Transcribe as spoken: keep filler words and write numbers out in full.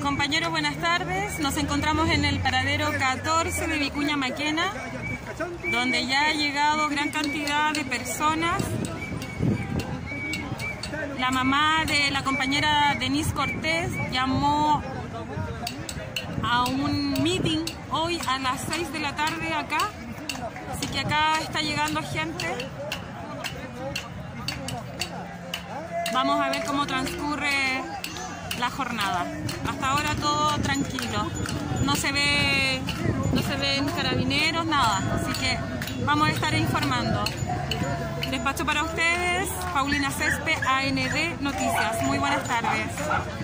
Compañeros, buenas tardes. Nos encontramos en el paradero catorce de Vicuña Maquena, donde ya ha llegado gran cantidad de personas. La mamá de la compañera Denise Cortés llamó a un meeting hoy a las seis de la tarde acá, así que acá está llegando gente. Vamos a ver cómo transcurre la jornada. Hasta ahora todo tranquilo, no se ve, no se ven carabineros, nada, así que vamos a estar informando. Despacho para ustedes, Paulina Cespe, A N D Noticias. Muy buenas tardes.